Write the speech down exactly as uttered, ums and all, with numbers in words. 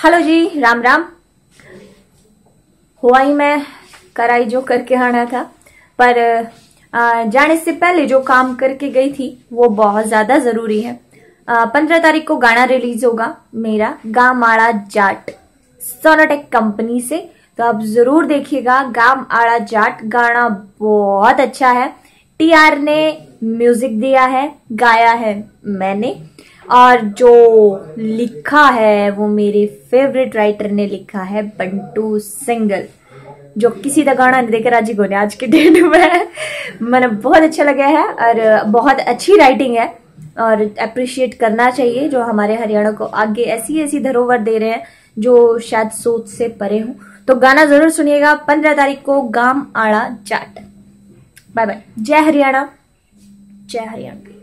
Hello जी, राम राम। हुआ ही मैं कराई जो करके आना था, पर जाने से पहले जो काम करके गई थी वो बहुत ज्यादा जरूरी है। पंद्रह तारीख को गाना रिलीज होगा मेरा, गाम आड़ा जाट, सोनोटेक कंपनी से। तो आप जरूर देखिएगा। गाम आड़ा जाट गाना बहुत अच्छा है। टी आर ने म्यूजिक दिया है, गाया है मैंने, और जो लिखा है वो मेरे फेवरेट राइटर ने लिखा है, बंटू सिंगल, जो किसी का गाना नहीं देकर राजी को आज के डेट में। मैंने बहुत अच्छा लगा है और बहुत अच्छी राइटिंग है और अप्रिशिएट करना चाहिए जो हमारे हरियाणा को आगे ऐसी ऐसी धरोहर दे रहे हैं जो शायद सोच से परे हूं। तो गाना जरूर सुनिएगा पंद्रह तारीख को, गाम आड़ा जाट। Bye bye. जय हरियाणा, जय हरियाणा।